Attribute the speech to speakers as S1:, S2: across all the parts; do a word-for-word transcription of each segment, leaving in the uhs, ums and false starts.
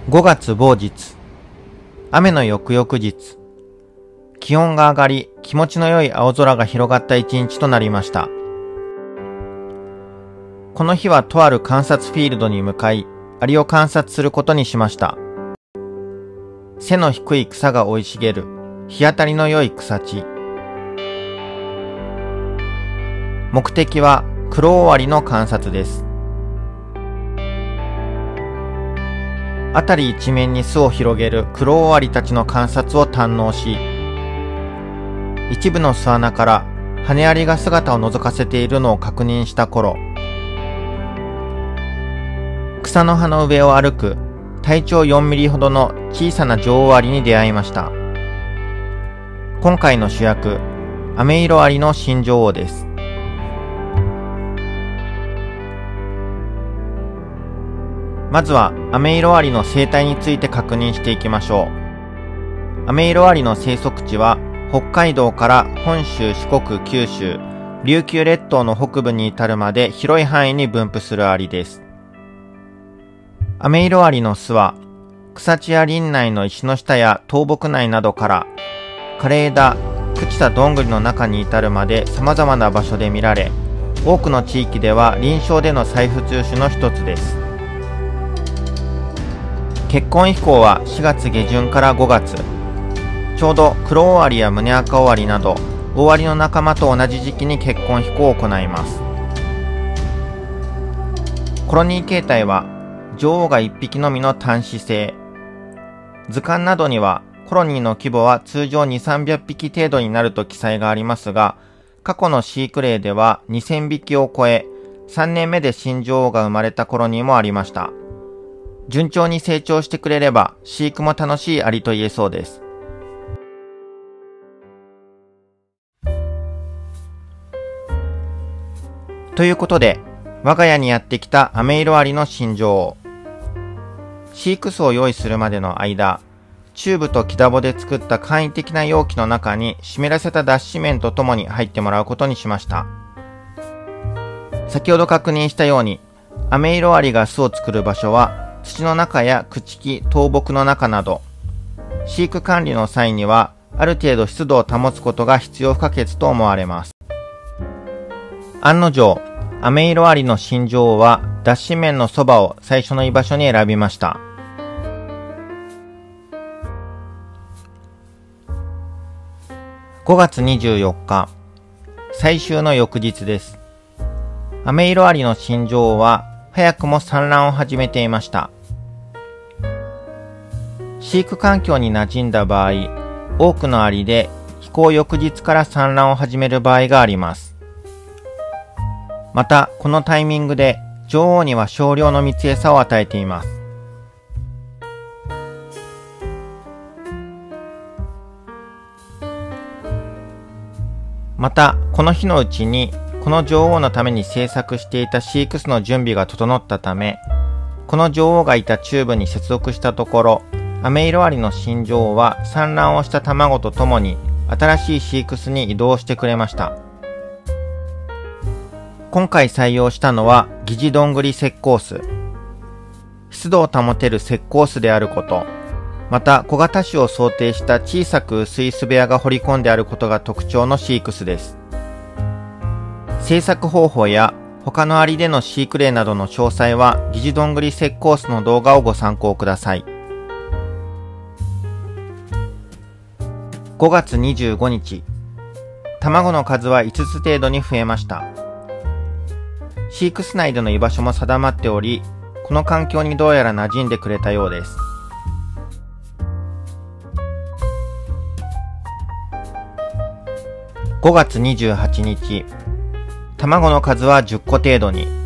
S1: ごがつ某日、雨の翌々日、気温が上がり、気持ちの良い青空が広がった一日となりました。この日はとある観察フィールドに向かい、アリを観察することにしました。背の低い草が生い茂る、日当たりの良い草地。目的はクロオウアリの観察です。辺り一面に巣を広げるクロオウアリたちの観察を堪能し、一部の巣穴から羽アリが姿を覗かせているのを確認した頃、草の葉の上を歩く体長よんミリほどの小さな女王アリに出会いました。今回の主役、アメイロアリの新女王です。まずはアメイロアリの生態について確認していきましょう。アメイロアリの生息地は北海道から本州、四国、九州、琉球列島の北部に至るまで広い範囲に分布するアリです。アメイロアリの巣は草地や林内の石の下や倒木内などから枯れ枝、朽ちたどんぐりの中に至るまで様々な場所で見られ、多くの地域では臨床での再普通種の一つです。結婚飛行はしがつ下旬からごがつ、ちょうどクロオウアリやムネアカオワリなどオオアリの仲間と同じ時期に結婚飛行を行います。コロニー形態は女王がいっぴきのみの単子制。図鑑などにはコロニーの規模は通常にせんさんびゃくぴき程度になると記載がありますが、過去の飼育例ではにせんびきを超え、さんねんめで新女王が生まれたコロニーもありました。順調に成長してくれれば飼育も楽しいアリと言えそうです。ということで、我が家にやってきたアメイロアリの新女王。飼育巣を用意するまでの間、チューブとキダボで作った簡易的な容器の中に湿らせた脱脂綿とともに入ってもらうことにしました。先ほど確認したように、アメイロアリが巣を作る場所は土の中や朽木、倒木の中など、飼育管理の際にはある程度湿度を保つことが必要不可欠と思われます。案の定、アメイロアリの新女王は脱脂綿のそばを最初の居場所に選びました。ごがつにじゅうよっか、最終の翌日です。アメイロアリの新女王は早くも産卵を始めていました。飼育環境に馴染んだ場合、多くのアリで飛行翌日から産卵を始める場合があります。また、このタイミングで女王には少量の蜜餌を与えています。また、この日のうちにこの女王のために製作していた飼育巣の準備が整ったため、この女王がいたチューブに接続したところ、アメイロアリの新女王は産卵をした卵とともに新しい飼育巣に移動してくれました。今回採用したのは疑似どんぐり石膏巣。湿度を保てる石膏巣であること、また小型種を想定した小さく薄い巣部屋が掘り込んであることが特徴の飼育巣です。製作方法や他のアリでの飼育例などの詳細は疑似どんぐり石膏巣の動画をご参考ください。ごがつにじゅうごにち、卵の数はいつつ程度に増えました。飼育室内での居場所も定まっており、この環境にどうやら馴染んでくれたようです。ごがつにじゅうはちにち、卵の数はじゅっこ程度に。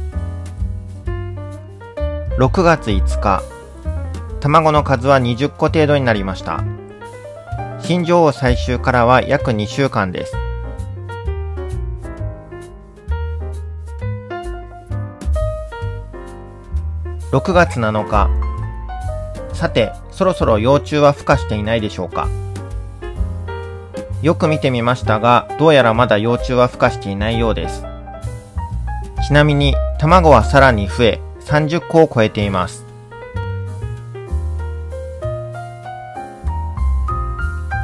S1: ろくがついつか、卵の数はにじゅっこ程度になりました。新女王採集からは約にしゅうかんです。ろくがつなのか、さて、そろそろ幼虫は孵化していないでしょうか。よく見てみましたが、どうやらまだ幼虫は孵化していないようです。ちなみに、卵はさらに増え、さんじゅっこを超えています。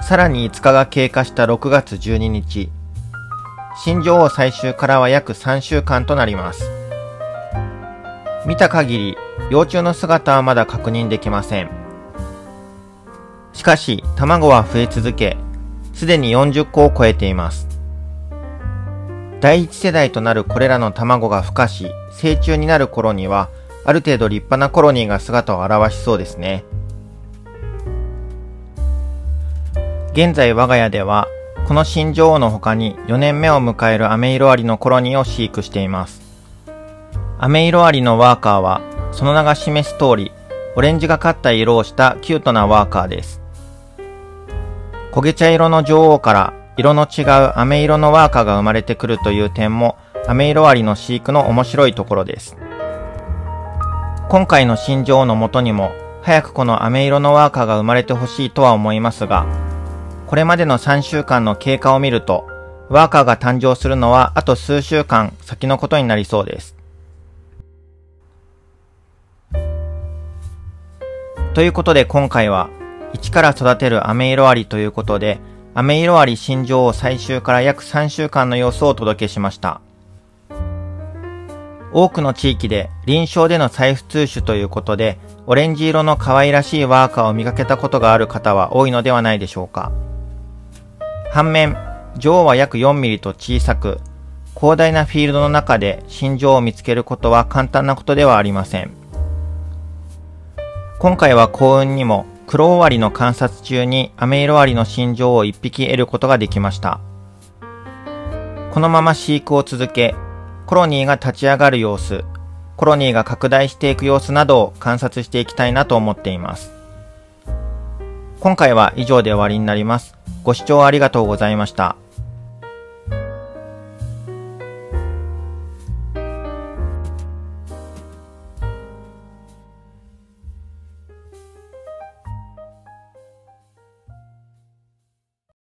S1: さらにいつかが経過したろくがつじゅうににち、新女王採集からは約さんしゅうかんとなります。見た限り、幼虫の姿はまだ確認できません。しかし、卵は増え続け、すでによんじゅっこを超えています。第一世代となるこれらの卵が孵化し、成虫になる頃には、ある程度立派なコロニーが姿を現しそうですね。現在我が家では、この新女王の他によねんめを迎えるアメイロアリのコロニーを飼育しています。アメイロアリのワーカーは、その名が示す通り、オレンジがかった色をしたキュートなワーカーです。焦げ茶色の女王から色の違う飴色のワーカーが生まれてくるという点も、アメイロアリの飼育の面白いところです。今回の新女王のもとにも、早くこの飴色のワーカーが生まれてほしいとは思いますが、これまでのさんしゅうかんの経過を見ると、ワーカーが誕生するのはあと数週間先のことになりそうです。ということで今回は、一から育てるアメイロアリということで、アメイロアリ新女王採集から約さんしゅうかんの様子をお届けしました。多くの地域で臨床での再普通種ということで、オレンジ色の可愛らしいワーカーを見かけたことがある方は多いのではないでしょうか。反面、女王は約よんミリと小さく、広大なフィールドの中で新女王を見つけることは簡単なことではありません。今回は幸運にも黒オワリの観察中にアメイロアリの新女王をいっぴき得ることができました。このまま飼育を続け、コロニーが立ち上がる様子、コロニーが拡大していく様子などを観察していきたいなと思っています。今回は以上で終わりになります。ご視聴ありがとうございました。